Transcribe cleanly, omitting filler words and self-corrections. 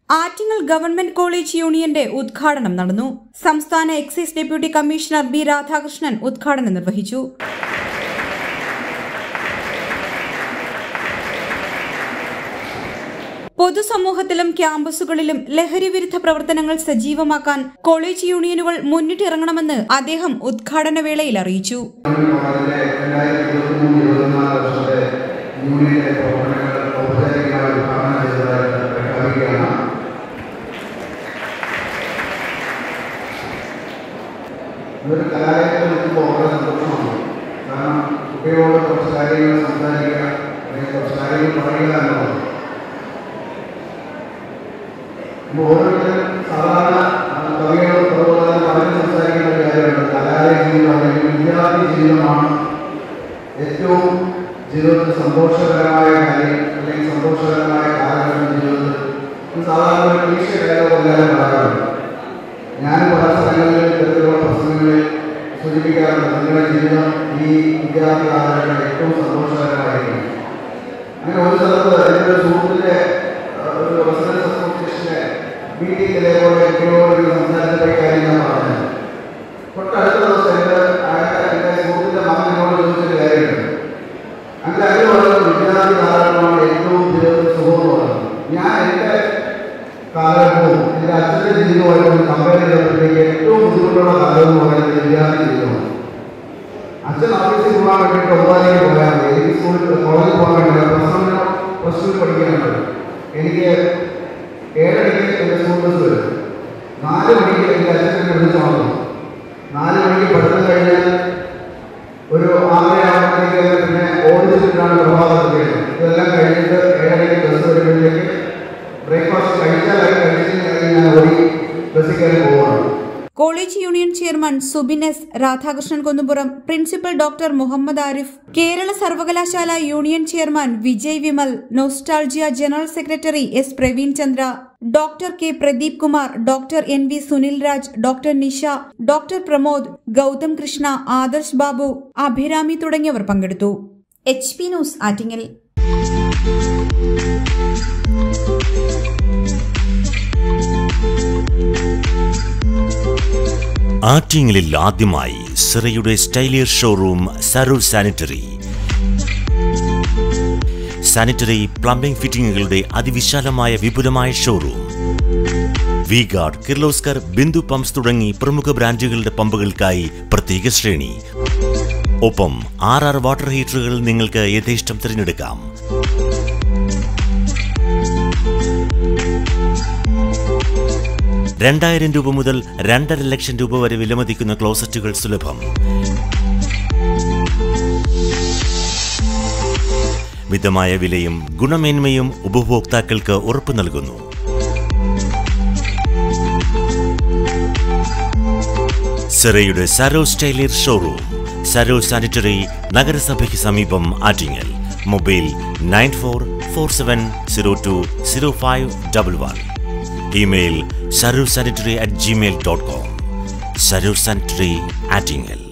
Attingal government college യൂണിയന്റെ ഉദ്ഘാടനം നടന്നു. സംസ്ഥാന excise deputy commissioner B Radhakrishnan ഉദ്ഘാടനം നിർവഹിച്ചു. പൊതുസമൂഹത്തിലും ക്യാമ്പസുകളിലും ലഹരിവിരുദ്ധ പ്രവർത്തനങ്ങൾ സജീവമാക്കാൻ കോളേജ് യൂണിയനുകൾ മുന്നിട്ടിറങ്ങണമെന്ന് അദ്ദേഹം ഉദ്ഘാടന വേളയിൽ അറിയിച്ചു. ഒരു കലാലയത്തിൽ നിൽക്കുമ്പോൾ വളരെ സന്തോഷമാണ്. കാരണം കുട്ടികളോട് കുറച്ച് കാര്യങ്ങൾ സംസാരിക്കുക, അല്ലെങ്കിൽ കുറച്ച് കാര്യങ്ങൾ പറയുക എന്നുള്ളത്. ഇപ്പോൾ ഓരോരുത്തരും സാധാരണ കവികളോട് അതുപോലെ പറഞ്ഞ് സംസാരിക്കുന്ന ഒരു കാര്യമുണ്ട്. കലാലയ ജീവിതം അല്ലെങ്കിൽ വിദ്യാർത്ഥി ജീവിതമാണ് ഏറ്റവും ജീവിതത്തിൽ സന്തോഷകരമായ കാര്യം, അല്ലെങ്കിൽ സന്തോഷകരമായ കാലഘട്ടം ജീവിതത്തിൽ സാധാരണ ഒരു ക്ലീശ കാര്യങ്ങളോ എല്ലാവരും പറയാറുണ്ട്. ഞാൻ പല സ്ഥലങ്ങളിൽ ഇത്തരത്തിലുള്ള പ്രശ്നങ്ങളിൽ സൂചിപ്പിക്കാറുണ്ട്. നിങ്ങളുടെ ജീവിതം ഈ വിദ്യാർത്ഥി കാലഘട്ടം ഏറ്റവും സന്തോഷകരമായിരിക്കും. അങ്ങനെ ഒരു സ്ഥലത്ത് എൻ്റെ ഒരു സുഹൃത്തിൻ്റെ ഒരു റെസിഡൻസ് അസോസിയേഷൻ്റെ മീറ്റിംഗ് ഇതേപോലെ കുട്ടികളോട് സംസാരിച്ച കാര്യം ഞാൻ പറഞ്ഞത്. തൊട്ടടുത്ത ദിവസം എൻ്റെ സുഹൃത്തിൻ്റെ മകൻ എന്നോട് ചോദിച്ചൊരു കാര്യമുണ്ട്. അങ്ങനെ അതിന് പറയുന്നത് വിദ്യാർത്ഥി കാലഘട്ടമാണ് ഏറ്റവും ജീവിതത്തിൽ സുഖം എന്ന് പറയുന്നത്. ഞാൻ എൻ്റെ കാലഘട്ടവും എൻ്റെ അച്ഛൻ്റെ ജീവിതമായിട്ട് കമ്പയർ ചെയ്തപ്പോഴത്തേക്ക് ഏറ്റവും ബുദ്ധിമുട്ടുള്ള കാലം എന്ന് പറയുന്നത് വിദ്യാർത്ഥി ജീവിതമാണ്. അച്ഛൻ ഓഫീസിൽ പോകാൻ വേണ്ടിയിട്ട് 9 പോയാൽ മതി. എനിക്ക് കോളേജിൽ പോകാൻ വേണ്ടിയിട്ട് പ്ലസ് 2 പഠിക്കാനുണ്ട്. എനിക്ക് 7:30 എൻ്റെ സ്കൂൾ ബസ് വരും. 4 മണിക്ക് എൻ്റെ അച്ഛനെ വിളിച്ചു വന്നു. 4 മണിക്ക് പഠിത്തം കഴിഞ്ഞാൽ ഒരു 6 ആകുമ്പോഴത്തേക്ക് പിന്നെ ഓടിച്ചിട്ടാണ് പ്രഭാതത്തിൽ. ഇതെല്ലാം കഴിഞ്ഞിട്ട് 7:30 ബസ് വരുമ്പോഴത്തേക്ക് ബ്രേക്ക്ഫാസ്റ്റ് കഴിച്ചാലായി കഴിച്ചിട്ടുണ്ടെങ്കിൽ ഞാൻ ഓടി ബസ്സിൽ കയറി പോവാണ്. College union chairman Subin S, Radhakrishnan Kunnupuram, principal doctor Muhammad Arif, Kerala സർവകലാശാല union chairman Vijay Vimal, nostalgia general secretary S Praveen Chandra, doctor K Pradeep Kumar, doctor N V Sunil Raj, doctor Nisha, doctor Pramod, Gautham Krishna, Adarsh Babu, Abhirami തുടങ്ങിയവർ പങ്കെടുത്തു. HP news Attingal. ആറ്റിങ്ങലിൽ ആദ്യമായി സിറയുടെ Stylier showroom Sarur sanitary. Sanitary plumbing ഫിറ്റിംഗുകളുടെ അതിവിശാലമായ വിപുലമായ showroom. V Guard, Kirloskar, Bindu pumps തുടങ്ങി പ്രമുഖ ബ്രാൻഡുകളുടെ പമ്പുകൾക്കായി പ്രത്യേക ശ്രേണി. ഒപ്പം 6 വാട്ടർ ഹീറ്ററുകൾ നിങ്ങൾക്ക് യഥേഷ്ടം തിരഞ്ഞെടുക്കാം. ₹2000 മുതൽ ₹2.5 ലക്ഷം വരെ വിലമതിക്കുന്ന ക്ലോസറ്റുകൾ സുലഭം. മിതമായ വിലയും ഗുണമേന്മയും ഉപഭോക്താക്കൾക്ക് ഉറപ്പു നൽകുന്നു. സിറയുടെ Sarur Stylier showroom, Sarur sanitary, നഗരസഭയ്ക്ക് സമീപം, Attingal. Mobile 9447020511. Email sarursanitary@gmail.com. Sarur Sanitary, Attingel.